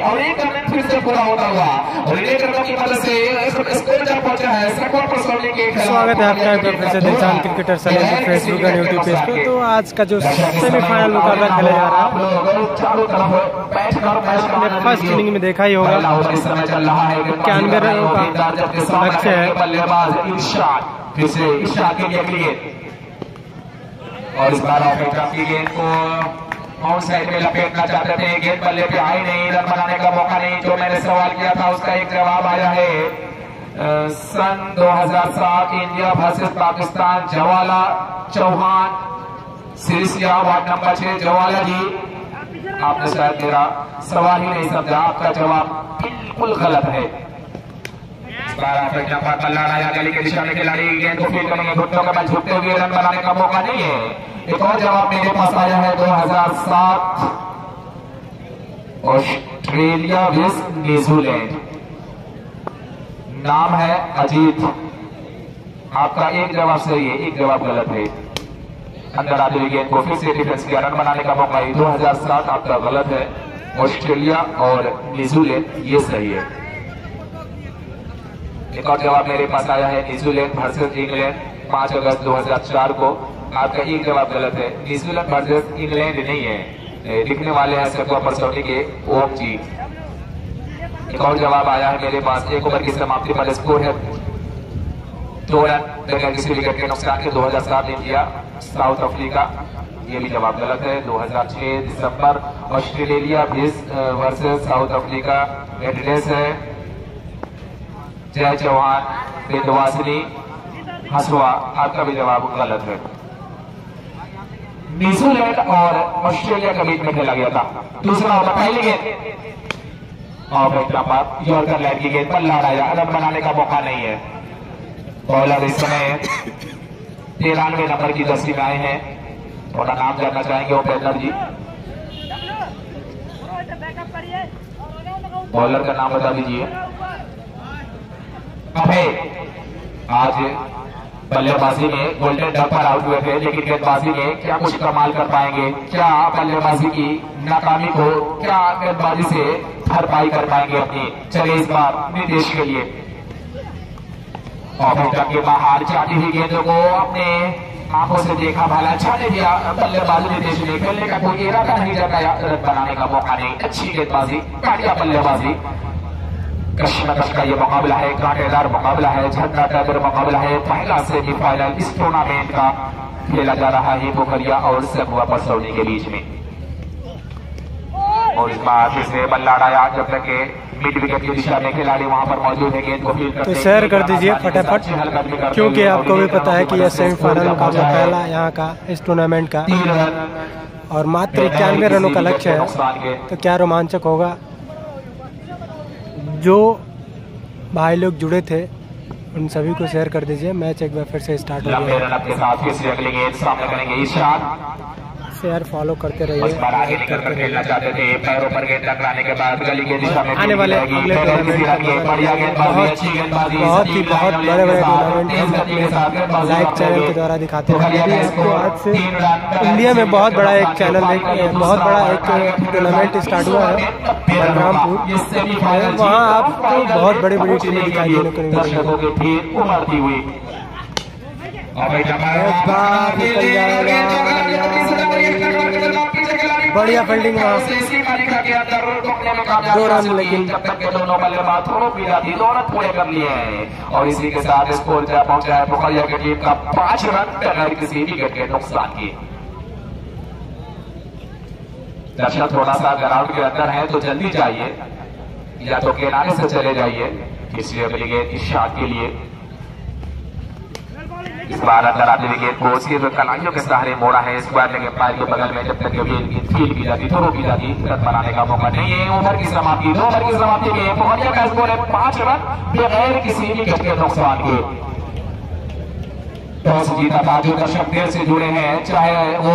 और एक रन फिर से पूरा होता हुआ और एक रन की मदद से स्कोर जा पहुंचा है स्कोर पर सोने के खिलाफ। स्वागत है आपका फिर से दिलशान क्रिकेटर सैलून फेसबुक और यूट्यूब पेज पे। तो आज का जो सेमीफाइनल मुकाबला खेला जा रहा है, फर्स्ट इनिंग में देखा ही होगा 91 रनों का लक्ष्य है। बल्लेबाज इरशाद फिर से इरशाद के लिए क्रिकेट और इस बार ऑफ की गेंद को आउट साइड में लपेटना चाहते थे, गेंद बल्ले पे आई नहीं, रन बनाने का मौका नहीं। जो मैंने सवाल किया था उसका एक जवाब आया है। सन 2007 India versus Pakistan, Jawala Chauhan Sirsiya ward number 6। Jawala ji, आपने शायद मेरा सवाल ही नहीं समझा, आपका जवाब बिल्कुल गलत है। गली के दिशा में खिलाड़ी गेंद को फील्ड करेंगे, घुटनों के बल झुकते हुए रन बनाने का मौका नहीं है। एक और जवाब मेरे पास आया है 2007 ऑस्ट्रेलिया विस न्यूजीलैंड, नाम है अजीत। आपका एक जवाब सही है, एक जवाब गलत है। अंदर आते हुए गेंद को फिर से डिफेंस किया, रन बनाने का मौका है। 2007 आपका गलत है, ऑस्ट्रेलिया और न्यूजीलैंड ये सही है। एक और जवाब मेरे पास आया है न्यूजीलैंड वर्सेस इंग्लैंड 5 अगस्त 2004 को। आपका एक जवाब गलत है, न्यूजीलैंड वर्सेस इंग्लैंड नहीं है, लिखने वाले हैं सकवा परसौनी के ओम जी। एक और जवाब आया है मेरे पास, एक ओवर की समाप्ति पर स्कोर है 2 रन बगैर किसी विकेट के नुकसान के। 2007 इंडिया साउथ अफ्रीका, ये भी जवाब गलत है। 2006 दिसंबर Australia versus South Africa, address है जय चौहान बिंदवासिनी हसुआ, आपका भी जवाब गलत है। न्यूजीलैंड और ऑस्ट्रेलिया के बीच में खेला गया था। दूसरा ओवर, पहली गेंद और यॉर्कर लाइन की गेंद पर लड़ाया, रन बनाने का मौका नहीं है। बॉलर इस समय 93 नंबर की जर्सी में आए हैं, थोड़ा नाम जानना चाहेंगे ओपेंद्र जी, बॉलर का नाम बता दीजिए। अभय आज बल्लेबाजी में गोल्डन डक पर आउट हुए थे, लेकिन गेंदबाजी में क्या कुछ कमाल कर पाएंगे, क्या बल्लेबाजी की नाकामी को क्या गेंदबाजी से भरपाई कर पाएंगे अपनी। चलिए इस बार निदेश के लिए के बाहर जाती हुई गेंदों को अपने आंखों से देखा, भाला छाने दिया बल्लेबाज निदेश ने, खेलने का कोई इरादा नहीं जताया, रन बनाने का मौका नहीं। अच्छी गेंदबाजी, बढ़िया बल्लेबाजी। कश्मकश का ये मुकाबला है, कांटेदार मुकाबला है, झंडा टाइगर मुकाबला है। पहला सेमीफाइनल इस टूर्नामेंट का खेला जा रहा है पोखरिया और सकवा परसौनी के बीच में। और इस बार फिर से बल्ला आया, जब तक के मिड विकेट की दिशा में खिलाड़ी वहां पर मौजूद है, गेंद को फील्ड करते हैं। तो शेयर कर दीजिए फटाफट, क्योंकि आपको भी पता है कि यह सेमीफाइनल मुकाबला पहला यहाँ का इस टूर्नामेंट का, और मात्र 91 रनों का लक्ष्य है। तो क्या रोमांचक होगा। जो भाई लोग जुड़े थे उन सभी को शेयर कर दीजिए। मैच एक बार फिर से स्टार्ट हो गया। शेयर फॉलो करते रहिए। खेलना चाहते थे, पैरों पर गेंद टकराने के बाद गली के दिशा में आने वाले अगले टूर्नामेंट बहुत ही बहुत बड़े बड़े टूर्नामेंट लाइव चैनल के द्वारा दिखाते हैं। आपको आज से इंडिया में बहुत बड़ा एक चैनल, बहुत बड़ा एक टूर्नामेंट स्टार्ट हुआ है बलरामपुर, वहाँ आपको बहुत बड़ी बड़ी टीमें दिखाई देने को मिलेंगी। बढ़िया फील्डिंग, 2 रन, लेकिन जब तक के दोनों बल्लेबाज दोनों पूरे कर लिए हैं। और इसी के साथ स्कोर जा पहुंचा है पोखरिया की टीम का 5 रन बगैर किसी विकेट के नुकसान के। दर्शक थोड़ा सा ग्राउंड के अंदर है तो जल्दी जाइए, या तो किनारे से चले जाइए। इसलिए अगली गेंद इरशाद के लिए, इस बार अंदर आते हुए गेंद को सिर्फ कलाइयों के सहारे मोड़ा है स्क्वायर लेग एम्पायर के बगल में। जब तक गेंद फील्ड की जाती, थ्रो की जाती, रन बनाने का मौका नहीं है। ओवर की समाप्ति, 2 ओवर की समाप्ति में पोखरिया का स्कोर है 5 रन बगैर किसी विकेट के नुकसान के। टॉस जीता था, जो दर्शक देर से जुड़े हैं, चाहे वो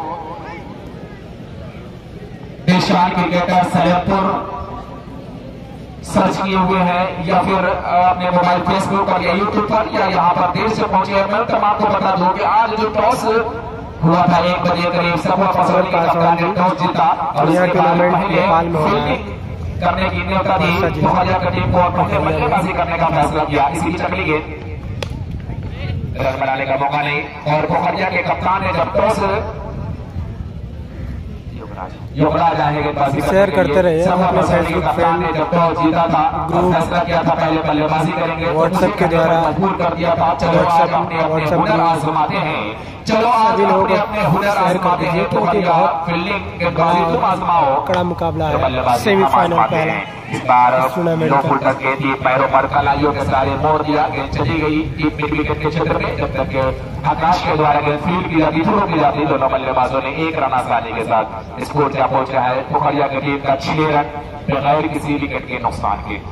दिलशान क्रिकेटर सैलून सर्च किए हुए हैं, या फिर अपने मोबाइल फेसबुक पर या यूट्यूब पर, या यहाँ पर देर से पहुंचे हैं। मैं तमाम को बता दूं कि आज जो टॉस हुआ था 1 बजे करीब, सकवा परसौनी का कप्तान ने टॉस जीता और उसके बाद पहले करने की न्योता दी। पोखरिया की टीम को पहले बल्लेबाजी करने का फैसला किया। इसकी चकली गेंद, रन बनाने का मौका नहीं। और पोखरिया के कप्तान ने जब टॉस युवराज आएंगे शेयर करते रहिए अपने फेसबुक फ्रेंड जब टॉस जीता था ग्रुप, फैसला किया था पहले बल्लेबाजी करेंगे, व्हाट्सएप के द्वारा मजबूर कर दिया था। चलो व्हाट्सएप हुनर आजमाते हैं, चलो सभी लोगों को अपने हुनर शेयर कर आजमाते हैं। दीजिए क्योंकि बहुत फील्डिंग गेंदबाजी तुम आजमाओ, कड़ा मुकाबला है। सेमीफाइनल पहला इस बार टूर्नामेंट लो का। फुल टच गेंद थी, पैरों पर कलाइयों के सारे मोड़ दिया, गेंद चली गई मिड विकेट के क्षेत्र में। जब तक आकाश के द्वारा गेंद फील्ड की जाती, थ्रो की जाती, दोनों बल्लेबाजों ने 1 रन आसानी के साथ स्कोर क्या पहुंचा है पोखरिया की टीम का 6 रन बगैर किसी विकेट के नुकसान के।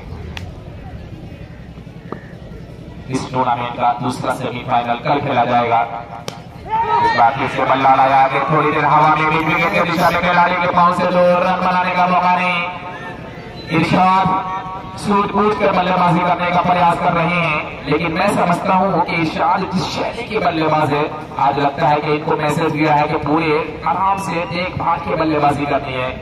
इस टूर्नामेंट का दूसरा सेमीफाइनल कल खेला जाएगा। इस बार फिर से बल्ला लाया कि थोड़ी देर हवा में मिड विकेट के दिशा में खिलाड़ी के पांव से 2 रन बनाने का मौका नहीं। इरशाद सूझबूझ कर बल्लेबाजी करने का प्रयास कर रहे हैं, लेकिन मैं समझता हूं कि इरशाद जिस शैली के बल्लेबाज है, आज लगता है कि इनको मैसेज दिया है कि पूरे आराम से देखभाल के बल्लेबाजी करनी है।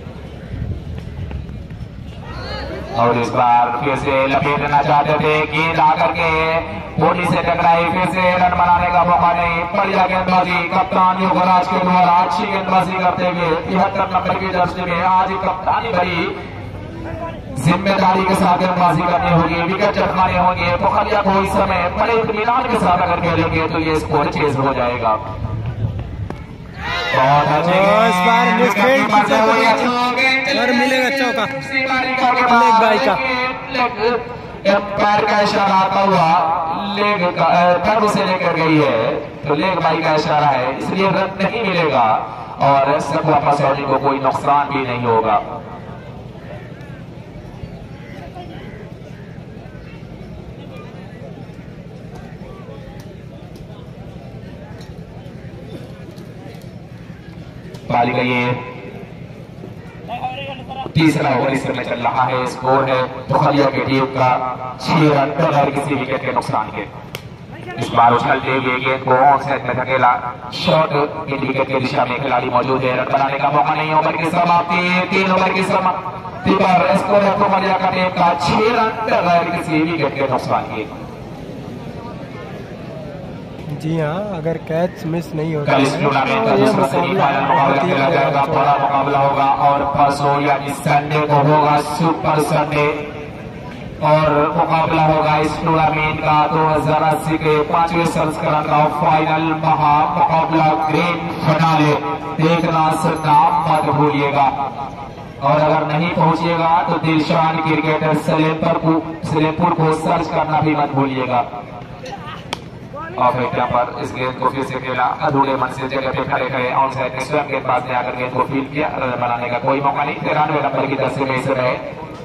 और इस बार फिर से लपेटना चाहते थे, गेंद आकर के बॉडी से टकराई, फिर से रन बनाने का मौका नहीं। बढ़िया गेंदबाजी कप्तान युवराज के द्वारा अच्छी गेंदबाजी करते हुए 73 नंबर की जर्सी में आज कप्तानी भरी जिम्मेदारी के साथ गेंदबाजी करनी होगी, विकेट चटकाने होंगे। पोखरिया को इस समय बड़े इत्मीनान के साथ अगर खेलेंगे तो ये स्कोर चेज हो जाएगा। बहुत अच्छे इस बार और मिलेगा चौका लेग बाई का। पैर का इशारा आता हुआ लेग पैर से लेकर गई है, तो लेग बाई का इशारा है, इसलिए रन नहीं मिलेगा और सकवा पसौनी को कोई नुकसान भी नहीं होगा। पाली का ये तीसरा ओवर इस समय चल रहा है। स्कोर है पोखरिया की टीम का 6 रन बगैर किसी विकेट के नुकसान के। इस बार उछलते हुए गेंद को ऑन साइड में धकेला, शॉट मिड विकेट की दिशा में खिलाड़ी मौजूद है, रन बनाने का मौका नहीं। ओवर की समाप्ति 3 ओवर की समाप्ति पर स्कोर है पोखरिया का टीम का 6 रन बगैर किसी विकेट के नुकसान के। जी हाँ, अगर कैच मिस नहीं होता कल इस टूर्नामेंट का दूसरा सेमीफाइनल मुकाबला खेला जाएगा, बड़ा मुकाबला होगा और परसों यानी संडे को होगा सुपर संडे, और मुकाबला होगा इस टूर्नामेंट का 2080 के 5वें संस्करण का फाइनल महा मुकाबला ग्रैंड फिनाले। देखना सुनना मत भूलिएगा, और अगर नहीं पहुंचिएगा तो दिलशान क्रिकेटर सलेमपुर को सर्च करना भी मत भूलिएगा। और यहाँ पर इस गेंद को फिर से खेला, अधूरे मन से जगह पे खड़े खड़े ऑन साइड में स्वयं गेंदबाज ने आकर गेंद को फील्ड किया, रन बनाने का कोई मौका नहीं। 93 नंबर की जर्सी में इस समय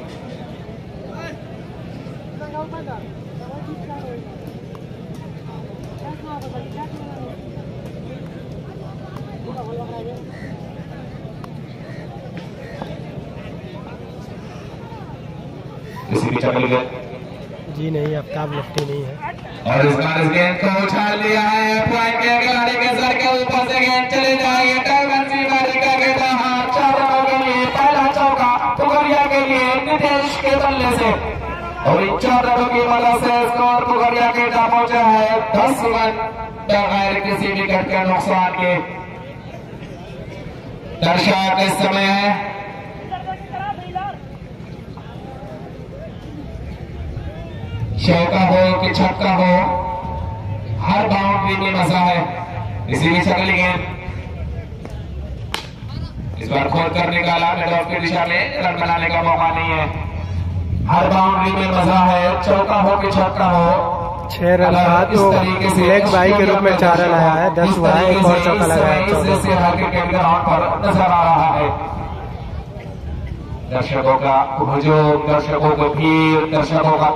इसी की चकली गेंद जी नहीं, आफ्ताब लेफ्टी नहीं है। और इस बार इस गेंद को उछाल दिया है, पॉइंट के खिलाड़ी के सर के ऊपर से गेंद चले जाएगी। टाइगरसी बालिका के बाहर 4 रनों के लिए पहला चौका पोखरिया के लिए नितेश के बल्ले से, और इन 4 रनों की मदद से स्कोर पोखरिया के टॉप पहुंचा है 10 रन बगैर किसी विकेट के नुकसान के। दर्शक इस समय चौका हो कि छक्का हो, हर बाउंड्री में मजा है। इसी की चकली गेंद इस बार खोल कर निकाला, मिड ऑफ की दिशा में, रन बनाने का मौका नहीं है। हर बाउंड्री में मजा है, चौका हो कि छक्का हो। 6 रन था तो लेग बाई के रूप में 4 रन आया है, 10 हुआ है, एक और चौका लगा है। हर क्रिकेट ग्राउंड पर नजर आ रहा है। दर्शकों का हुजूम, दर्शकों को भीड़, दर्शकों का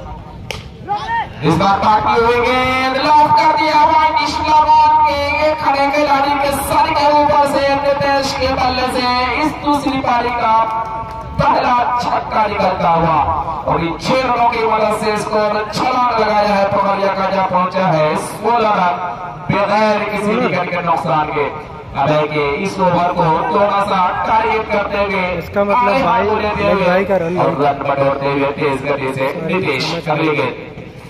इस बार काटी हुई गेंद लॉक कर दिया हुआ के खड़े खिलाड़ी के सर के ऊपर से नितेश के बल्ले से इस दूसरी पारी का पहला छक्का निकलता हुआ, और इन 6 रनों की मदद से स्कोर छलांग लगाया है पोखरिया का, जहां पहुंचा है 16 रन बगैर किसी विकेट के नुकसान के। अभय के इस ओवर को थोड़ा सा टारगेट करते हुए इसका मतलब भाई का रन और रन बटोरते हुए तेज गति से नितेश अगली गेंद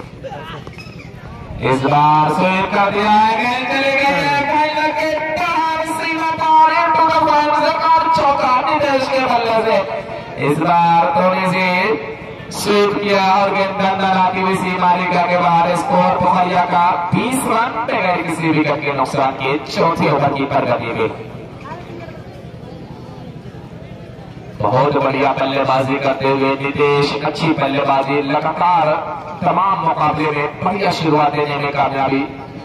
इस बार स्वीप कर दिया है, गेंद चले गए सीमा पार और चौका नितेश के बल्ले से। इस बार थोड़ी सी स्वीप किया और गेंद अंदर आती हुई सीमालिका के बाहर। स्कोर पोखरिया का 20 रन बगैर किसी विकेट के नुकसान के चौथे ओवर की प्रगति में। बहुत बढ़िया बल्लेबाजी करते हुए नितेश, अच्छी बल्लेबाजी, लगातार तमाम मुकाबले में बढ़िया शुरुआत देने में कामयाबी।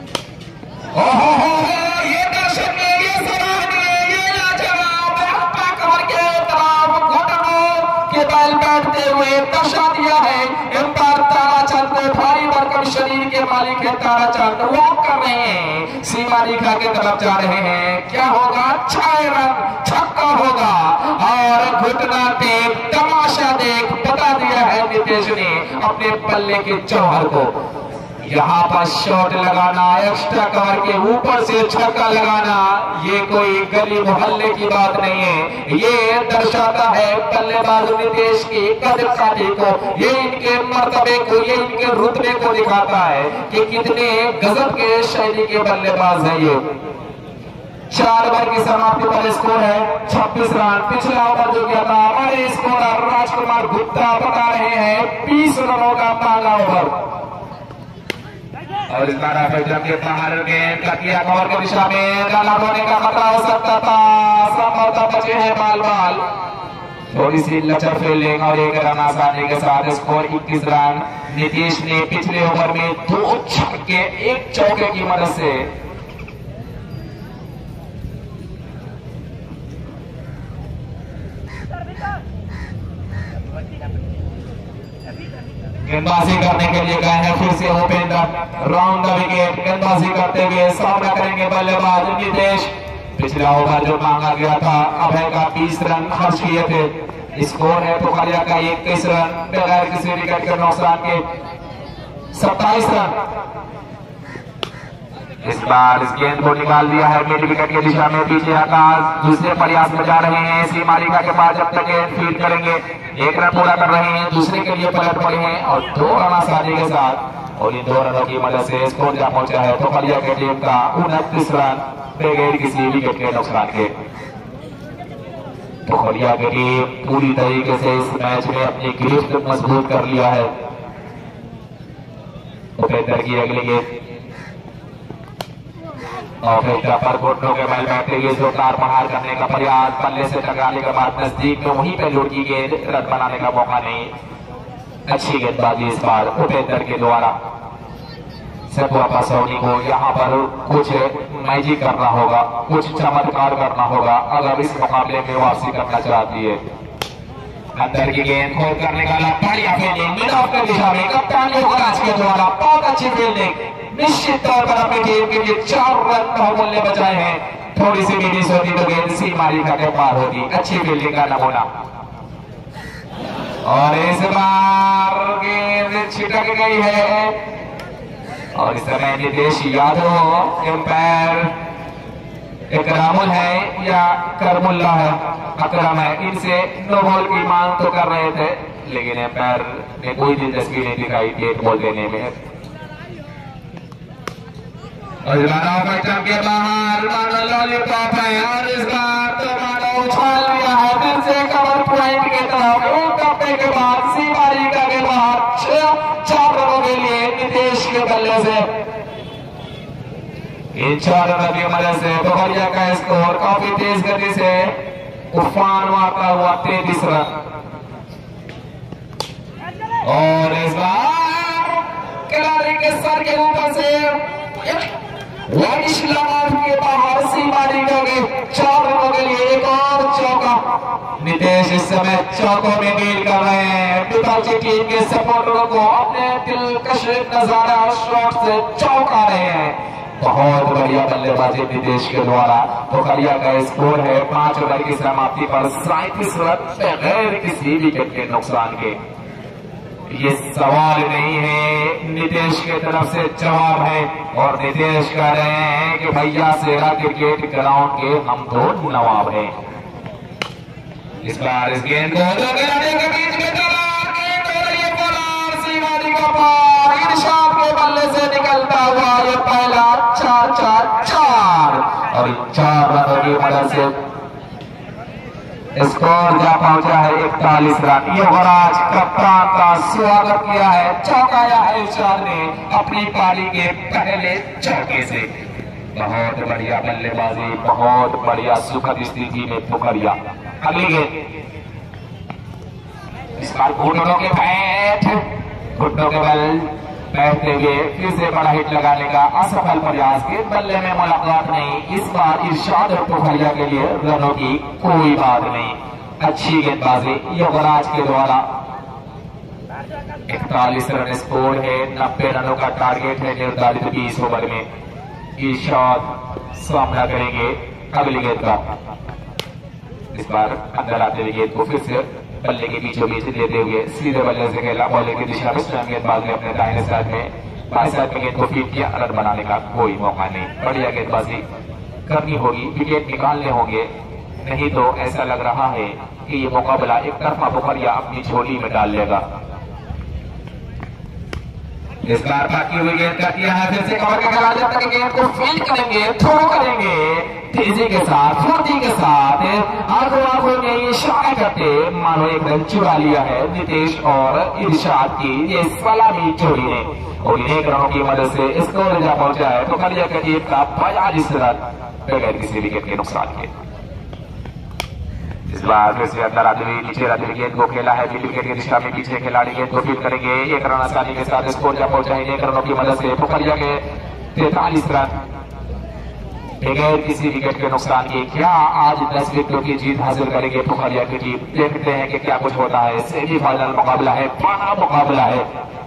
ये दर्शक ने ये सराहनीय, ये लाजवाब कवर के तरफ घुटनों के बल बैठते हुए दर्शा दिया है। एम्पायर ताराचंद को भारी भरकम शरीर के मालिक है ताराचंद, वॉक कर रहे हैं, सीमा रेखा के तरफ जा रहे हैं। क्या होगा? 6 रन छक्का होगा और घुटना देख, तमाशा देख बता दिया है नितेश ने अपने बल्ले के जौहर को। यहाँ पर शॉट लगाना, एक्स्ट्रा कवर के ऊपर से छक्का लगाना, ये कोई गली मोहल्ले की बात नहीं है। ये दर्शाता है बल्लेबाज नितेश की कदर काठी को, ये इनके मर्तबे को, ये इनके रुतबे को दिखाता है कि कितने गजब के शैली के बल्लेबाज है ये। 4 ओवर की समाप्ति पर स्कोर है 26 रन। पिछला ओवर जो गया था हमारे स्कोरर राजकुमार गुप्ता बता रहे हैं 20 रनों का मांगा ओवर। और इस बार के बाहर गेंद कटिया कवर की दिशा में रन आउट होने का खतरा हो सकता था, संभवतः बचे हैं बाल बाल। थोड़ी सी लचर फील्डिंग और 1 रन आसानी के साथ स्कोर 21 रन। नीतीश ने पिछले ओवर में 2 छक्के 1 चौके की मदद से गेंदबाजी करने के लिए गए हैं। फिर से उपेंद्र राउंड द विकेट गेंदबाजी करते हुए सामना करेंगे बल्लेबाज नितेश। पिछला ओवर जो मांगा गया था अभय का 20 रन खर्च किए थे। स्कोर है पोखरिया का 21 रन बगैर किसी विकेट के नुकसान के 27 रन। इस बार इस गेंद को निकाल दिया है मिड विकेट की दिशा में। पीछे आकाश दूसरे प्रयास में जा रहे हैं, सीमालिका के पास जब तक गेंद फील्ड करेंगे 1 रन पूरा कर रहे हैं, दूसरे के लिए पलट पड़े हैं और 2 रन आसानी के साथ। और इन 2 रनों की मदद से स्कोर जा पहुंचा है पोखरिया के टीम का 29 रन बगैर किसी विकेट के नुकसान के। पोखरिया की टीम पूरी तरीके से इस मैच में अपनी गिरफ्त मजबूत कर लिया है। उपेंद्र की अगली गेंद और पर घुटनों के बल बैठते हुए जोरदार प्रहार करने का प्रयास, बल्ले से टकराने के बाद नजदीक में वहीं पे लुढ़की गेंद, रन बनाने का मौका नहीं। अच्छी गेंदबाजी इस बार उपेंद्र के द्वारा। सतुआ पसौनी को यहाँ पर कुछ मैजिक करना होगा, कुछ चमत्कार करना होगा अगर इस मुकाबले में वापसी करना चाहती है। अंदर की गेंद खोल करने का बढ़िया फील्डिंग मिड ऑफ की दिशा में कप्तान युवराज के द्वारा बहुत अच्छी फील्डिंग। निश्चित तौर पर अपनी टीम के लिए 4 रन बहुमूल्य बचाए हैं। थोड़ी सी मिस होती तो गेंद सीमालिका के पार होती। अच्छी फील्डिंग का नमूना। और इस बार गेंद छिटक गई है और इस समय नितेश यादव एम्पायर इकरामुल है या करमुल्ला है, अकरम है, इनसे नो बॉल की मांग तो कर रहे थे लेकिन एम्पायर ने कोई दिलचस्पी नहीं दिखाई 1 बॉल देने में। और के बाहर मानो लॉलीपॉप है और इस बार तो मानो उछाल लिया है फिर से कवर पॉइंट के तरफ। 1 कप्पे के बाद सीमालिका के बाहर 4 रनों के लिए नितेश के बल्ले से। इन 4 रनों की मदद से पोखरिया का स्कोर काफी तेज गति से उफान मारता हुआ 33 रन। और इस बार खिलाड़ी के सर के ऊपर से के बाहर सीमालिका के 4 रनों के लिए 1 और चौका। नितेश इस समय चौकों में डील कर रहे हैं। पिताजी टीम के सपोर्टरों को अपने दिलकश नजारा शॉट से चौंका रहे हैं। बहुत बढ़िया बल्लेबाजी नितेश के द्वारा। पोखरिया का स्कोर है 5 ओवर की समाप्ति पर 37 रन बगैर किसी विकेट के नुकसान के। ये सवाल नहीं है, नीतीश की तरफ से जवाब है। और नीतीश कह रहे हैं कि भैया सेरा क्रिकेट ग्राउंड के हम तो नवाब हैं। इस बार इस गेंद को के बीच में इरशाद के बल्ले से निकलता हुआ ये पहला 4-4-4 और 4 रनों की मदद से स्कोर जा पहुंचा है 41 रन। युवराज कप्तान का स्वागत किया है, चौंकाया है इरशाद ने अपनी पारी के पहले चौके से। बहुत बढ़िया बल्लेबाजी, बहुत बढ़िया सुखद स्थिति में पुखरिया। अगली गेंद इस बार घुटनों के बल बैठते हुए फिर से बड़ा हिट लगाने का असफल प्रयास के बल्ले में मुलाकात नहीं। इस बार इरशाद और पुखरिया के लिए रनों की कोई बात नहीं। अच्छी गेंदबाजी युवराज के द्वारा। 41 रन स्कोर है, 90 रनों का टारगेट है निर्धारित 20 ओवर में। इरशाद सामना करेंगे अगली गेंद का। इस बार अंदर आते हुए गेंद को फिर से बल्ले के बीचों बीच लेते हुए सीधे बल्ले से खेला, बॉलर की दिशा में स्वयं गेंदबाज ने अपने दाहिने साइड में बाएं साइड में गेंद को फीड किया। रन बनाने का कोई मौका नहीं। बढ़िया गेंदबाजी करनी होगी, विकेट निकालने होंगे, नहीं तो ऐसा लग रहा है कि ये मुकाबला एक तरफा पुखरिया अपनी झोली में डाल लेगा। इस बार बाकी हुई गेंद का किया है, फिर से कवर का खेला जब तक गेंद को फील्ड करेंगे, थ्रो करेंगे तेजी के साथ, फुर्ती के साथ, आंखों में ये इशारा करते मानो एक रन चुरा लिया है नीतीश और इरशाद की ये सलामी जोड़ी ने। और 1 रनों की मदद से स्कोर जा पहुंचा है पुखरिया के टीम का 42 रन बगैर किसी विकेट के नुकसान के। इस बार फिर से अंदर आते हुए नीचे आते हुए गेंद को खेला है, विकेट की दिशा में पीछे खिलाड़ी गेंद को फील्ड करेंगे। 1 रन आसानी के साथ स्कोर जा पहुंचा है 1 रनों की मदद से पुखरिया के 43 रन बगैर किसी विकेट के नुकसान के। क्या आज 10 विकेटों की जीत हासिल करेंगे पुखरिया की टीम? देखते हैं कि क्या कुछ होता है। सेमीफाइनल मुकाबला है, बड़ा मुकाबला है।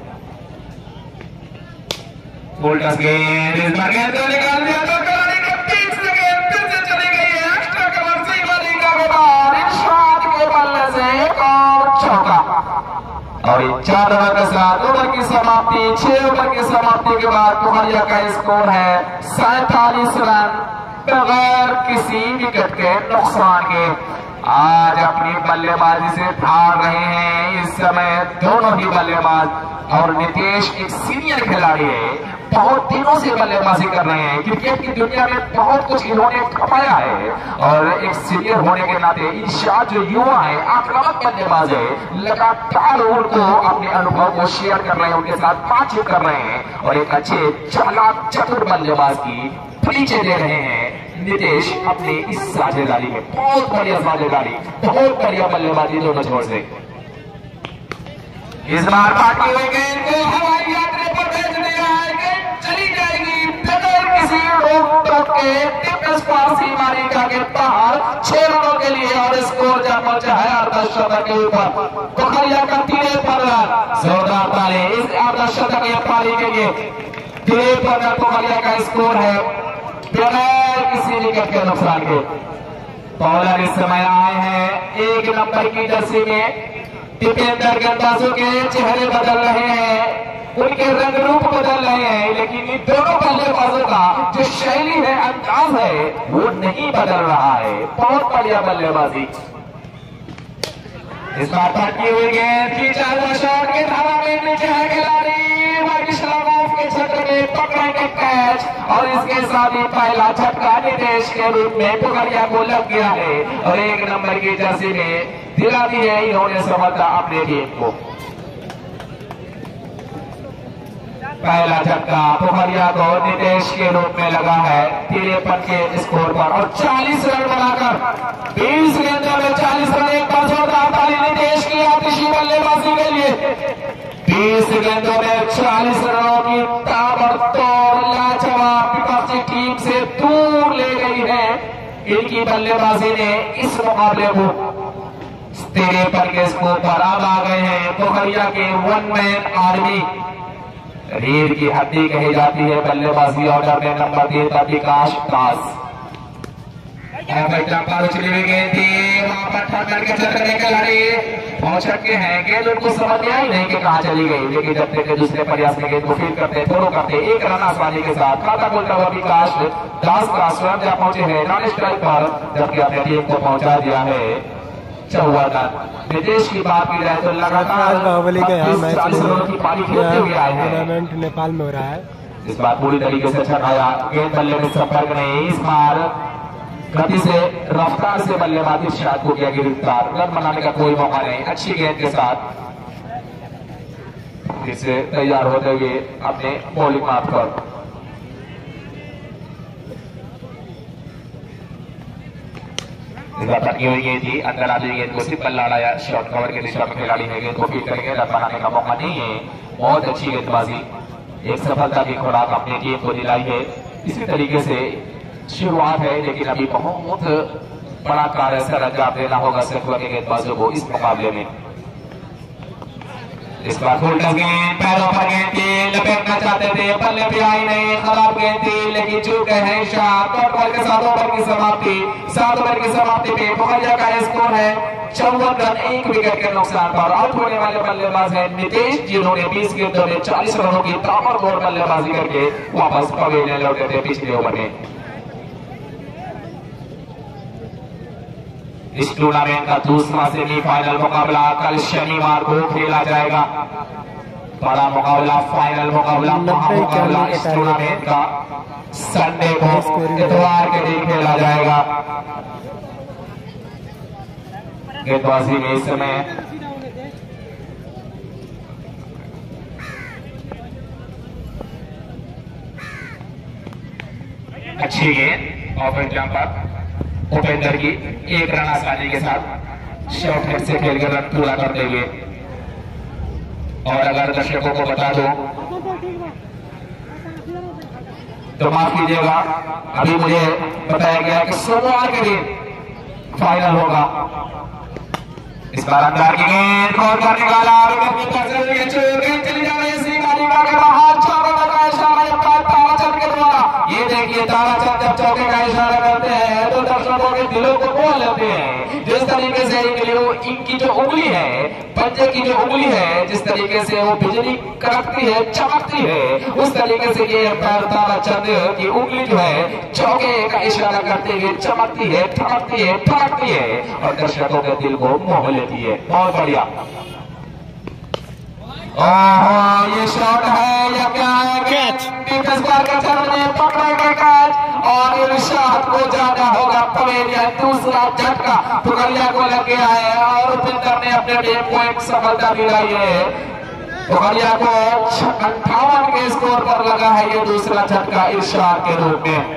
बोल्टस गेंद इस बार गेंद को निकाल दिया तो खिलाड़ी के बीच से गेंद फिर से चली गई है एक्स्ट्रा कवर से मलिका के बाद इरशाद के बल्ले से एक और चौका। और 4 रन के साथ ओवर की समाप्ति, 6 ओवर की समाप्ति के बाद पुखरिया का स्कोर है 47 रन बगैर किसी विकेट के नुकसान के। आज अपनी बल्लेबाजी से भाग रहे हैं इस समय दोनों ही बल्लेबाज। और नीतीश एक सीनियर खिलाड़ी है, बहुत दिनों से बल्लेबाजी कर रहे हैं, क्रिकेट की दुनिया में बहुत कुछ इन्होंने कमाया है। और एक सीनियर होने के नाते इरशाद जो युवा है, आक्रामक बल्लेबाज है, लगातार उनको अपने अनुभव को शेयर कर रहे हैं, उनके साथ बातचीत कर रहे हैं और एक अच्छे चालाक चतुर बल्लेबाज की परिचय दे रहे हैं नीतीश अपने इस साझेदारी में। बहुत बढ़िया साझेदारी, बहुत बढ़िया बल्लेबाजी दोनों छोर से। इस बार पार्टी हुई गेंद को हवाई यात्रा पर भेज दिया है, गेंद चली जाएगी बगैर किसी रोक टोक के। टिप्स पास ही मारिका के बाहर 6 रनों के लिए और स्कोर जा पहुंचा है अर्धशतक के ऊपर। पुखरिया का 53 रन, जोरदार ताली इस अर्धशतक की पारी के लिए। 53 रन पुखरिया का स्कोर है बगैर किसी विकेट के नुकसान के। बॉलर इस समय आए हैं 1 नंबर की जर्सी में। दीपेंद्र गेंदबाजों के चेहरे बदल रहे हैं, उनके रंग रूप बदल रहे हैं, लेकिन इन दोनों बल्लेबाजों का जो शैली है, अंदाज है, वो नहीं बदल रहा है। बहुत बढ़िया बल्लेबाजी। इस बार पार्टी हुई गेंद खींचा हुआ शॉट के धावा में नीचे है खिलाड़ी के क्षेत्र में पकड़ेंगे कैच और इसके साथ ही पहला झटका नीतीश के रूप में पुखरिया को लग गया है और 1 नंबर की जर्सी में दिला दी है इन्होंने सफलता अपने टीम को। पहला झटका पुखरिया को नीतीश के रूप में लगा है 53 के स्कोर पर और 40 रन बनाकर 20 गेंदों में 40 रन। एक बार जोरदार ताली नीतीश की आतिशी बल्लेबाजी के लिए। 20 गेंदों में 40 रनों की ताबड़तोड़ लाजवाब विपक्षी टीम से दूर ले गई है इनकी बल्लेबाजी ने इस मुकाबले को। 53 के स्कोर पर अब आ गए हैं पुखरिया के 1 मैन आर्मी। रीढ़ की हड्डी कही जाती है बल्लेबाजी ऑर्डर में नंबर 3 पर विकास दास। चली हुई गेंद थी वहां पर ठंड के क्षेत्र में खिलाड़ी पहुंच के हैं, गेंद उनको समझ में आई नहीं कि कहां चली गई, लेकिन जब तक दूसरे प्रयास में गेंद को फील्ड करते थ्रो करते एक रन आसानी के साथ खाता बोलता हुआ विकास दास का स्वयं जा पहुंचे हैं नॉन स्ट्राइक पर, जबकि अपने टीम को पहुंचा दिया है 14 रन। विदेश की बात की जाए तो लगातार बाहुबली का यहाँ मैच टूर्नामेंट नेपाल में हो रहा है। इस बार पूरी तरीके से छकाया, गेंद बल्ले में संपर्क नहीं, इस बार गति से रफ्तार से बल्लेबाजी शायद को किया गिरफ्तार, रन बनाने का कोई मौका नहीं। अच्छी गेंद के साथ फिर से तैयार होते हुए अपने बॉलिंग मार्ग पर पटकी हुई गेंद थी, अंदर आती गेंद को सिंपल लड़ाया, शॉर्ट कवर की दिशा में खिलाड़ी है, गेंद को फील्ड करेंगे, रन बनाने का मौका नहीं है। बहुत अच्छी गेंदबाजी, एक सफलता की खुराक अपनी टीम को दिलाई है। इसी तरीके से शुरुआत है, लेकिन अभी बहुत बड़ा कार्य सर अंजाम देना होगा सैकड़ों के गेंदबाजों को इस मुकाबले में। इस बार गेंद पैरों पर गेंद थी, लपेटना चाहते थे, बल्ले भी आई नहीं, खराब गेंद थी, लेकिन चूक है शॉट। डॉट बॉल के 7 ओवर की समाप्ति, 7 ओवर की समाप्ति पे मुखर्जी का स्कोर है 54 रन, 1 विकेट के नुकसान पर। आउट होने वाले बल्लेबाज है नितेश, जिन्होंने 20 गेंदों में 40 रनों की ताबड़तोड़ बल्लेबाजी करके वापस पवेलियन लौटे थे पिछले ओवर में। इस टूर्नामेंट का दूसरा सेमीफाइनल मुकाबला कल शनिवार को खेला जाएगा। बड़ा मुकाबला, फाइनल मुकाबला, मुकाबला इस टूर्नामेंट का संडे को इतवार के दिन खेला जाएगा। गेंदबाजी में इस समय अच्छी गेंद ऑफ जंपर उपेंद्र की, 1 रन आसानी के साथ शॉर्ट हेड से खेलकर रन पूरा कर देंगे। और अगर दर्शकों को बता दो तो माफ कीजिएगा, अभी मुझे बताया गया कि सोमवार के दिन फाइनल होगा। इस बार अंदर की गेंद खोल कर निकाला, चली जा रही ये देखिए ताराचंद जब चौके का इशारा करते हैं तो दर्शकों के दिलों को मोह लेते हैं। जिस तरीके से इनकी जो उंगली है, पंजे की जो उंगली है, जिस तरीके से वो बिजली कड़कती है, चमकती है, उस तरीके से ये ताराचंद की उंगली जो है चौके का इशारा करते हुए चमकती है, ठमकती है, ठमकती है और दर्शकों के दिल को मोह लेती है। बहुत बढ़िया। ये शॉट है या क्या है? कैच पकड़ेंगे कैच और इरशाद को जाना होगा पवेलियन। दूसरा झटका पुगलिया को लग गया है और उपेंद्र ने अपने टीम को एक सफलता दिलाई है। पुगलिया को 58 के स्कोर पर लगा है ये दूसरा झटका इरशाद के रूप में।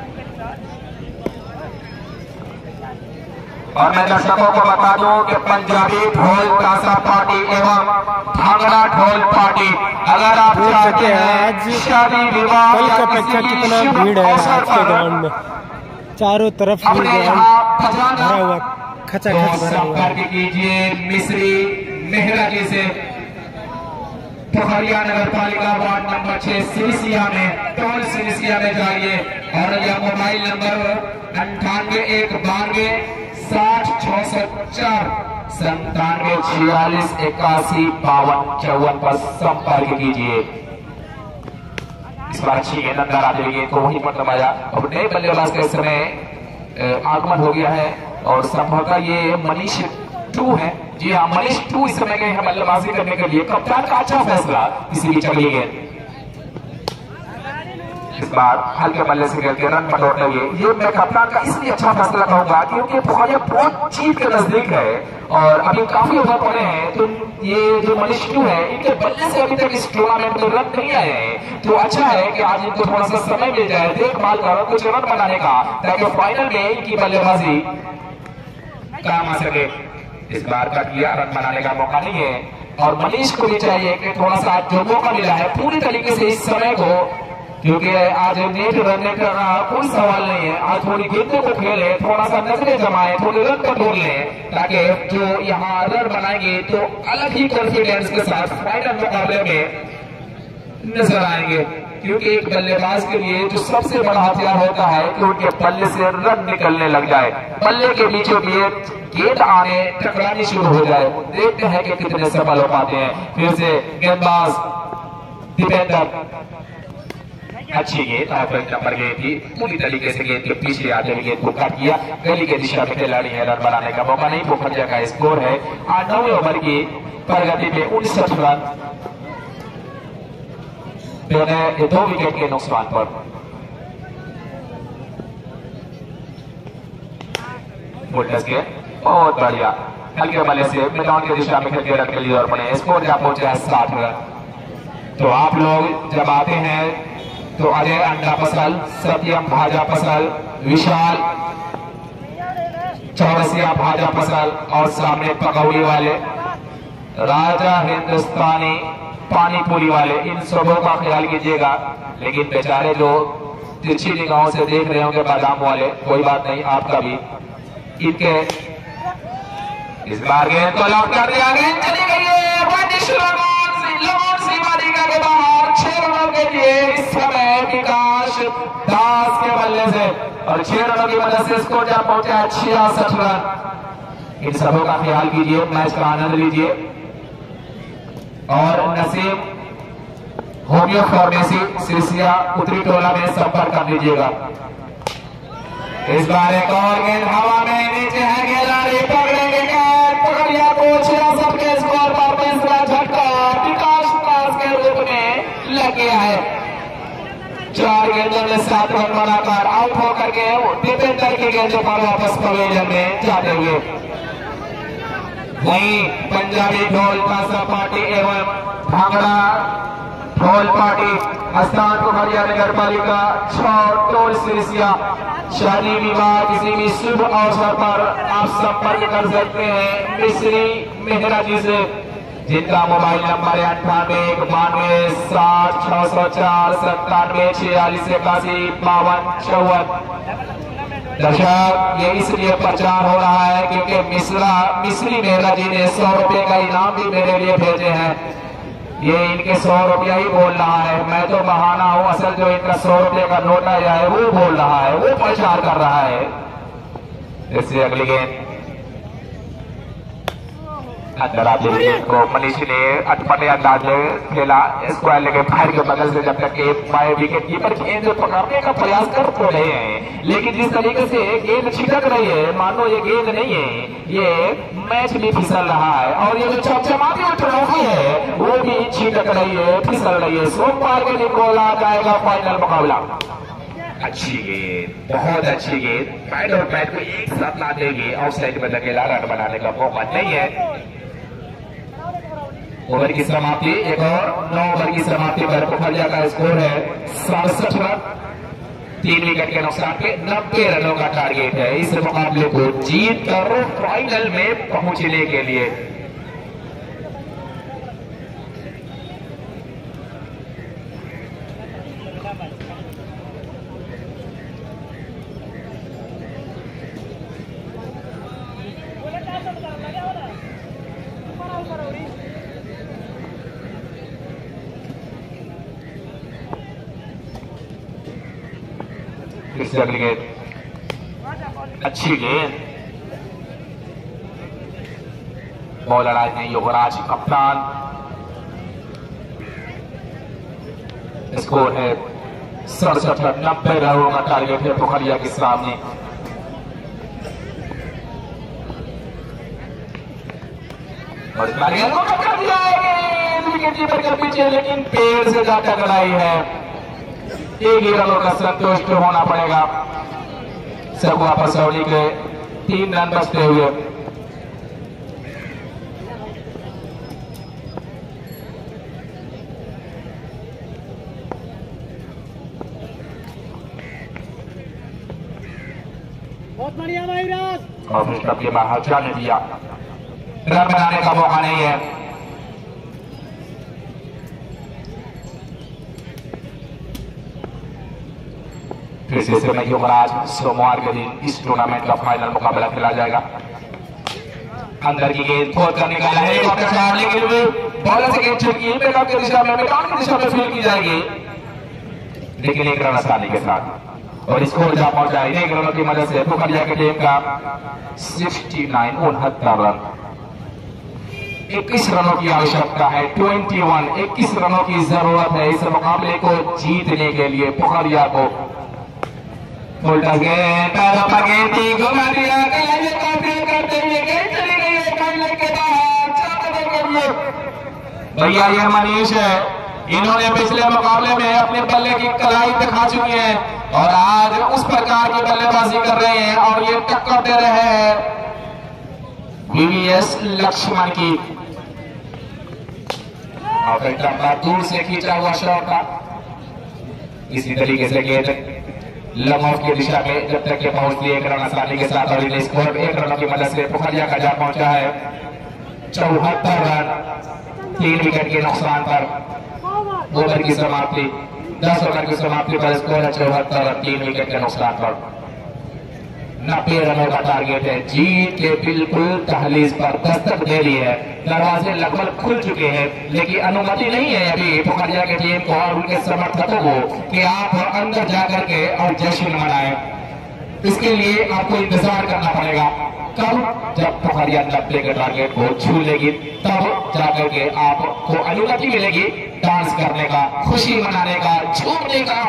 और मैं दर्शकों को बता दूं कि पंजाबी ढोल ताशा पार्टी एवं भांगड़ा ढोल पार्टी, अगर आप चाहते हैं शादी विवाह कितना भीड़ है आज के ग्राउंड में, चारों तरफ भरा हुआ खचाखच भरा हुआ। संपर्क कीजिए मिश्री मेहरा जी से, पोखरिया नगर पालिका वार्ड नंबर 6 सिरिसिया में, टोल सिरिसिया में जाइए और यह मोबाइल नंबर 9812 60 604 97 46 81 52 54 पर संपर्क कीजिए। इस बार अच्छी गेंद अंदर आते हुए को वहीं पर दबाया। अब नए बल्लेबाज का इस समय आगमन हो गया है और संभवतः ये मनीष 2 है। जी हाँ, मनीष 2 इस समय गए हैं बल्लेबाजी करने के लिए। कप्तान का अच्छा फैसला, इसी बीच अगली गेंद इस बार हल्के बल्ले से खेलते रन बटोरते हुए। ये मैं कप्तान का इसलिए अच्छा फैसला कहूंगा क्योंकि बहुत जीत के नजदीक है और अभी काफी ओवर पड़े हैं, तो ये जो मनीष 2 है इनके बल्ले से अभी तक इस टूर्नामेंट में रन नहीं आए हैं। तो अच्छा है कि आज इनको थोड़ा सा समय मिल जाए देखभाल कर कुछ रन बनाने का, ताकि फाइनल में इनकी बल्लेबाजी काम आ सके। इस बार का किया, रन बनाने का मौका नहीं है और मनीष को भी चाहिए कि थोड़ा सा जो मौका मिला है पूरी तरीके से इस समय को, क्योंकि आज नेट रन करना कोई सवाल नहीं है, आज थोड़ी गेंदों को खेले, थोड़ा सा नजरें जमाए, थोड़े रन पर ढूंढ लें, ताकि जो यहाँ रन बनाएंगे तो अलग ही कॉन्फिडेंस के साथ फाइनल मुकाबले में नजर आएंगे। क्योंकि एक बल्लेबाज के लिए जो सबसे बड़ा हथियार होता है कि उनके बल्ले से रन निकलने लग जाए, बल्ले के बीचों बीच गेंद आने टकरानी शुरू हो जाए। देखते हैं कि कितने सफल हो पाते हैं। फिर से गेंदबाज दीपेंद्र, अच्छी गेंद ऑफेंस नंबर गेंद थी, पूरी तरीके से गेंद के पीछे आते हुए गेंद को कट किया। गली के दिशा में खिलाड़ी है, रन बनाने का मौका नहीं। पोखरिया का स्कोर है 9वें ओवर की प्रगति में 59 रन, 2 विकेट के नुकसान पर। बुलटस के बहुत बढ़िया हल्के बल्ले से मैदान की दिशा में खेलते रन के लिए और बने स्कोर जहां पहुंचा है 60 रन। तो आप लोग जब आते हैं तो अजय अंडा पसल, सत्यम भाजा पसल, विशाल चौरसिया भाजा पसल और सामने पकौड़ी वाले, राजा हिंदुस्तानी पानी पूरी वाले, इन सबों का ख्याल कीजिएगा। लेकिन बेचारे जो तिरछी निगाहों से देख रहे होंगे बादाम वाले, कोई बात नहीं, आपका भी इनके इस बार गेंद को लॉक कर दिया, गेंद चली गई है के बाहर 6 रनों के लिए इस समय विकास दास के बल्ले से, और 6 रनों की मदद से स्कोर जहां पहुंचा है 66 रन। इन सबों का ख्याल कीजिए, मैच का आनंद लीजिए और नसीम होमियो फार्मेसी सिरसिया उत्तरी टोला में संपर्क कर लीजिएगा। इस बार एक और गेंद हवा में नीचे है, खिलाड़ी पकड़ेंगे गेंद, पकड़िया को 66 के स्कोर पर तीसरा झटका विकास दास के रूप में लग गया है। 4 गेंदों में 7 रन बनाकर आउट होकर के दीपेंद्र की गेंदों पर वापस पवेलियन में जाते हुए। वहीं पंजाबी ढोल ताशा पार्टी एवं भांगड़ा ढोल पार्टी स्थान पोखरिया नगर पालिका 6 टोल सिरसिया, शादी विवाह किसी भी शुभ अवसर पर आप संपर्क कर सकते हैं मिश्री मेहरा जी से, जिनका मोबाइल नंबर है 98 92 60 604 97 46 81 52 54। दर्शक, ये इसलिए प्रचार हो रहा है क्योंकि मिश्री मेहरा जी ने 100 रुपए का इनाम भी मेरे लिए भेजे हैं। ये इनके 100 रुपया ही बोल रहा है, मैं तो बहाना हूं, असल जो इनका 100 रुपये का नोट आया है वो बोल रहा है, वो प्रचार कर रहा है। इससे अगली गेंद अंदर आप को मनीष ने अटपटे अंदाज में खेला, स्क्वायर लेके फायर के बगल से, जब तक के बाएं विकेट कीपर गेंद पकड़ने का प्रयास कर तो रहे हैं, लेकिन जिस तरीके से गेंद छिटक रही है मानो ये गेंद नहीं है, ये मैच भी फिसल रहा है और ये जो चमचमाती हुई ट्रॉफी है वो भी छिटक रही है, फिसल रही है। सोमवार के दिन खोला जाएगा फाइनल मुकाबला। अच्छी गेंद, बहुत अच्छी गेंद, पैड और पैड को एक साथ ला देगी, ऑफ साइड में धकेला, रन बनाने का मौका नहीं है। ओवर की समाप्ति, एक और 9 ओवर की समाप्ति पर पोखरिया का स्कोर है 67 रन, 3 विकेट के नुकसान पे 90 रनों का टारगेट है इस मुकाबले को जीत कर फाइनल में पहुंचने के लिए। अगली गेंद, अच्छी गेंद, बॉलर आज नहीं युवराज कप्तान। स्कोर है 67 रन, 90 रनों का टारगेट है पोखरिया के सामने। और विकेट कीपर के पीछे, लेकिन पेड़ से जा टकराई है, 1 ही रनों का संतुष्ट होना पड़ेगा। सगुआ परसौली के 3 रन बचते हुए। बहुत बढ़िया भाई राज, और उस के बाहर जाने दिया, रन बनाने का मौका नहीं है। फिर से मैं युवराज, सोमवार के दिन इस टूर्नामेंट का फाइनल मुकाबला खेला जाएगा। अंदर की गेंद खोद कर निकाला है, लेकिन बॉलर से गेंद छुटकी मैदान की दिशा में, मैदान की दिशा में फील्ड की जाएगी। लेकिन 1 रन आसानी के साथ, और स्कोर जा पहुंचा है 1 रनों की मदद से पोखरिया की टीम का 69 रन। 21 रनों की आवश्यकता है, 21 रनों की जरूरत है इस मुकाबले को जीतने के लिए पोखरिया को। उल्टा गेंद पैरों पर गेंदी घुमा दिया, भैया ये मनीष है, इन्होंने पिछले मुकाबले में अपने बल्ले की कलाई दिखा चुकी है और आज उस प्रकार की बल्लेबाजी कर रहे हैं और ये टक्कर दे रहे हैं VVS लक्ष्मण की। और दूर से खींचा हुआ शॉट था, इसी तरीके से गेंद लंबॉफ की दिशा में जब तक ये पहुंचती है 1 रन आसानी के साथ, और इन्हें स्कोर 1 रनों की मदद से पोखरिया का जा पहुंचा है 74 रन 3 विकेट के नुकसान पर। ओवर की समाप्ति 10 ओवर की समाप्ति पर स्कोर है 74 रन 3 विकेट के नुकसान पर। 90 रनों का टारगेट है, जीत के बिल्कुल दहलीज पर दस्तक दे ली है, दरवाजे लगभग खुल चुके हैं, लेकिन अनुमति नहीं है अभी पोखरिया की टीम को और उनके समर्थकों को कि आप अंदर जाकर के और जश्न मनाएं। इसके लिए आपको इंतजार करना पड़ेगा, कब जब पोखरिया 90 के टारगेट को छू लेगी तब जाकर के आपको अनुमति मिलेगी डांस करने का, खुशी मनाने का, झूमने का।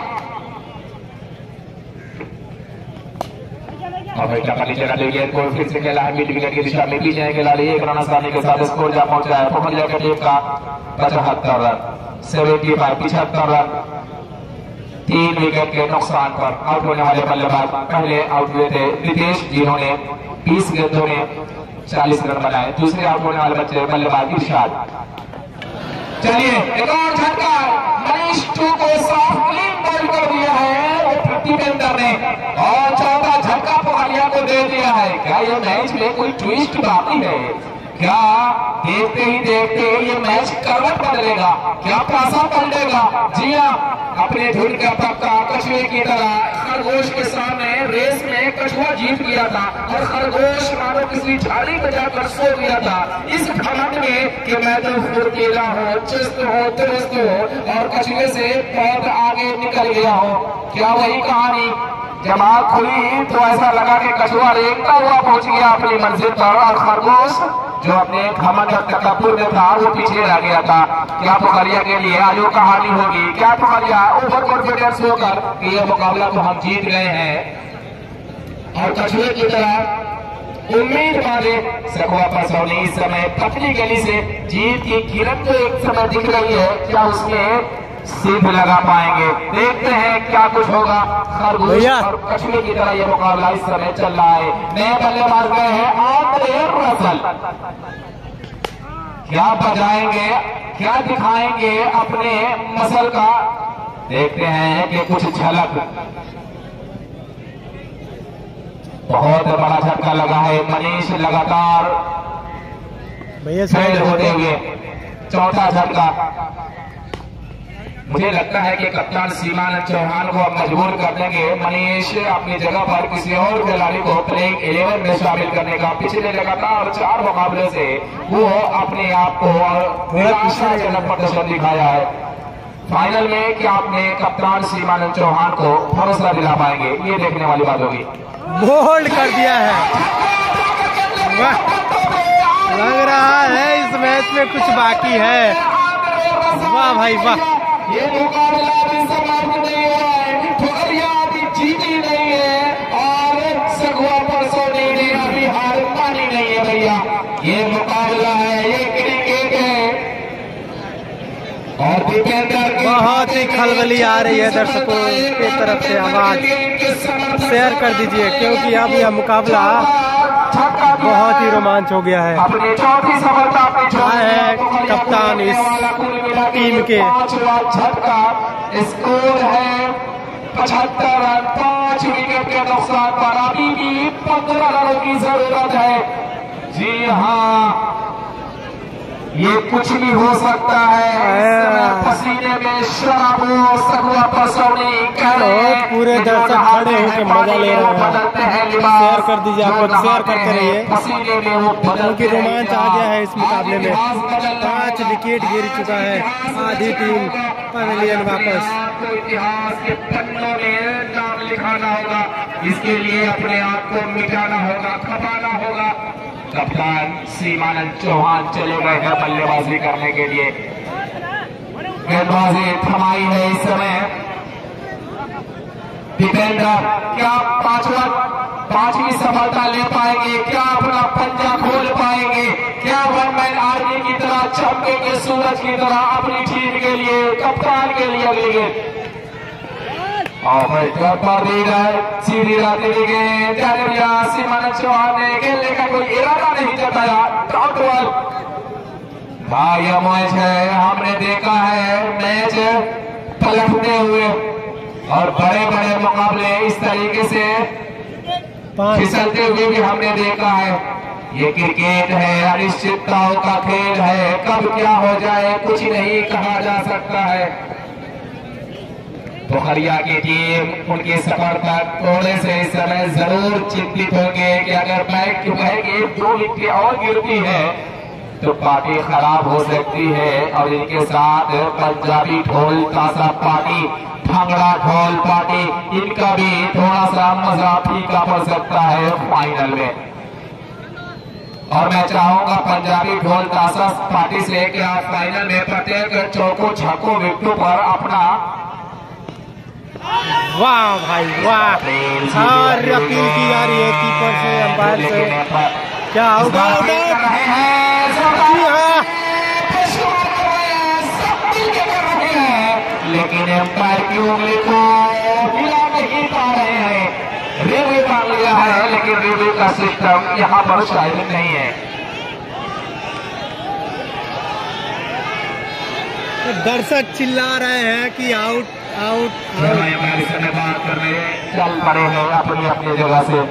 और नीचे का गेंद को फिर से खेला है मिड विकेट की दिशा में, भी जाएंगे लाली 1 रन आसानी के साथ स्कोर जा पहुंचा है पोखरिया की टीम का 75 रन 75 रन 3 विकेट के नुकसान पर। आउट होने वाले बल्लेबाज पहले आउट हुए थे रितेश, जिन्होंने 20 गेंदों में 40 रन बनाए। दूसरे आउट होने वाले बच्चे बल्लेबाज इरशाद। चलिए एक और झटका, मनीष टू को सॉफ्ट क्लीन बॉल कर दिया है प्रतिपेंद्र ने, और चौथा झटका पोखरिया को दे दिया है। क्या ये मैच में कोई ट्विस्ट बाकी है? क्या देखते ही देखते ये मैच करवट बदलेगा? क्या पासा पलटेगा? जी हाँ, अपने झुंड का पक्का कछुए की तरह खरगोश के सामने रेस में कछुआ जीत गया था और खरगोश मानो किसी झाड़ी में जाकर सो गया था इस घमंड में कि मैं तो फुर्तीला हूँ, चुस्त हूँ, दुरुस्त हूँ और कछुए से बहुत आगे निकल गया हूँ। क्या वही कहानी जब आग खुली तो ऐसा लगा कि कछुआ रेंगता हुआ पहुंच गया अपनी मंजिल पर और खरगोश जो अपने घमंड और तकब्बुर में था वो पीछे रह गया था। क्या पोखरिया के लिए आयो कहानी होगी? क्या पोखरिया ओवर कॉन्फिडेंस होकर कि ये मुकाबला तो हम जीत गए हैं और कछुए की तरह उम्मीद वाले सखुआ परसौनी इस समय पतली गली से जीत की किरण तो एक समय दिख रही है, क्या उसमें सिद्ध लगा पाएंगे? देखते हैं क्या कुछ होगा। खरगोश और कछुए की तरह ये मुकाबला इस समय चल रहा है। नए बल्लेबाज गए हैं आंद्रे रसल, क्या बजाएंगे, क्या दिखाएंगे अपने मसल का? देखते हैं कि कुछ झलक। बहुत बड़ा झटका लगा है, मनीष लगातार फेल होते हुए चौथा झटका। मुझे लगता है कि कप्तान सीमानंद चौहान को अब मजबूर कर देंगे मनीष अपनी जगह पर किसी और खिलाड़ी को प्लेइंग 11 में शामिल करने का। पिछले लगातार 4 मुकाबले से वो अपने आप को निराशाजनक प्रदर्शन दिखाया है। फाइनल में क्या अपने कप्तान सीमानंद चौहान को भरोसा दिला पाएंगे? ये देखने वाली बात होगी। बोल्ड कर दिया है, लग रहा है इस मैच में कुछ बाकी है। वाह भाई वाह, ये मुकाबला अभी समाप्त नहीं हुआ है, पोखरिया अभी जीती नहीं है और सखुआ परसौनी ने अभी हार मानी नहीं है। भैया ये मुकाबला है, ये क्रिकेट है और दीपेंद्र बहुत ही खलबली आ रही है दर्शकों की तरफ से आवाज। शेयर कर दीजिए क्योंकि अब यह मुकाबला बहुत ही रोमांच हो गया है। अपनी चौथी सफलता है कप्तान इस टीम के। झटका स्कोर है 75 रन 5 विकेट के नुकसान पर। अभी भी 15 रनों की जरूरत है। जी हाँ, ये कुछ भी हो सकता है। पसीने में शराबो सखुआ परसौनी पूरे दर्शक खड़े होकर मजा ले रहे हैं। शेयर कर दीजिए, आप लोग शेयर करते रहिए क्योंकि रोमांच आ गया है इस मुकाबले में। 5 विकेट गिर चुका है। आधी टीम पवेलियन वापस। तो इतिहास के पन्नों में नाम लिखाना होगा, इसके लिए अपने आप को मिटाना होगा, खपाना होगा। कप्तान सीमानंद चौहान चले गए हैं बल्लेबाजी करने के लिए। गेंदबाजी थमाई है इस समय दीपेंद्र। क्या पांचवी सफलता ले पाएंगे? क्या अपना पंजा खोल पाएंगे? क्या वन मैन आर्मी की तरह चमकेंगे सूरज की तरह अपनी टीम के लिए, कप्तान के लिए अगली गेंद? सीधी रात सीमानंद चौहान ने खेलने का कोई इरादा नहीं जताया। डॉट बॉल भाई मैच है, हमने देखा है मैच पलटते हुए और बड़े बड़े मुकाबले इस तरीके से फिसलते हुए भी हमने देखा है। ये क्रिकेट है, अनिश्चितताओं का खेल है, कब क्या हो जाए कुछ नहीं कहा जा सकता है। पोखरिया की टीम उनके सफर तक थोड़े से इस समय जरूर चिंतित होंगे कि अगर मैच कहेंगे 2 विकेट और गिरती है तो पार्टी खराब हो सकती है। और इनके साथ पंजाबी ढोल ताशा पार्टी, भांगड़ा ढोल पार्टी, इनका भी थोड़ा सा मजा फीका पड़ सकता है फाइनल में। और मैं चाहूंगा पंजाबी ढोल ताशा पार्टी से कि आप फाइनल में प्रत्येक चौको छक्कों विकेटों पर अपना वाह भाई वाह। और अपील की जा रही है कीपर से, अंपायर से। क्या होगा? लेकिन एम्पायर की उंगली को हिला नहीं पा रहे हैं। रिव्यू मांग लिया है लेकिन रिव्यू का सिस्टम यहाँ पर शायद नहीं है। दर्शक चिल्ला रहे हैं कि आउट आउट आउट। बात करने चल पड़े हैं अपनी अपनी जगह से।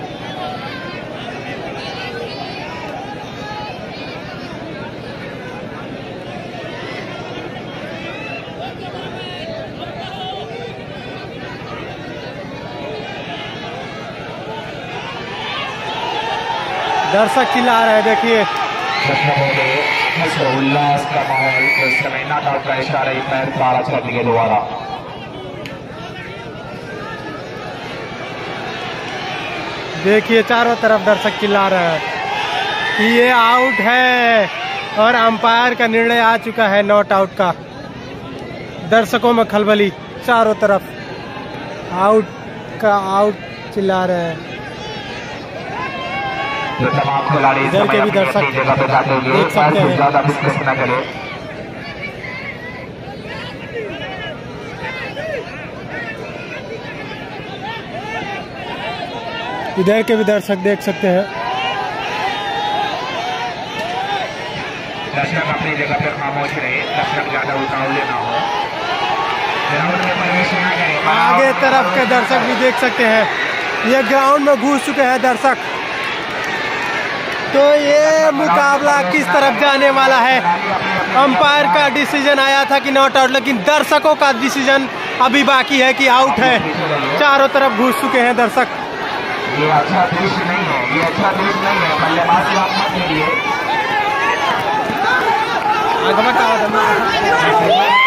दर्शक चिल्ला रहे हैं, देखिए उल्लास का माहौल इस समय नॉट आउट का इशारा पैर पारा छाती के द्वारा। देखिए चारों तरफ दर्शक चिल्ला रहे हैं कि ये आउट है और अंपायर का निर्णय आ चुका है नॉट आउट का। दर्शकों में खलबली, चारों तरफ आउट चिल्ला रहे हैं। तमाम खिलाड़ी इधर के भी दर्शक जगह पे जाते हुए ज्यादा डिस्कस न करें। इधर के भी दर्शक देख सकते हैं। दर्शक अपनी जगह पे खामोश रहे, दर्शक ज्यादा उतावले ना हो, ग्राउंड में प्रवेश न करें। आगे तरफ के दर्शक भी देख सकते हैं, ये ग्राउंड में घुस चुके हैं दर्शक। तो ये मुकाबला किस तरफ जाने वाला है? अंपायर का डिसीजन आया था कि नॉट आउट, लेकिन दर्शकों का डिसीजन अभी बाकी है कि आउट है। चारों तरफ घुस चुके हैं दर्शक। ये अच्छा दृश्य नहीं है, ये अच्छा दृश्य नहीं है बल्लेबाजी आपके लिए।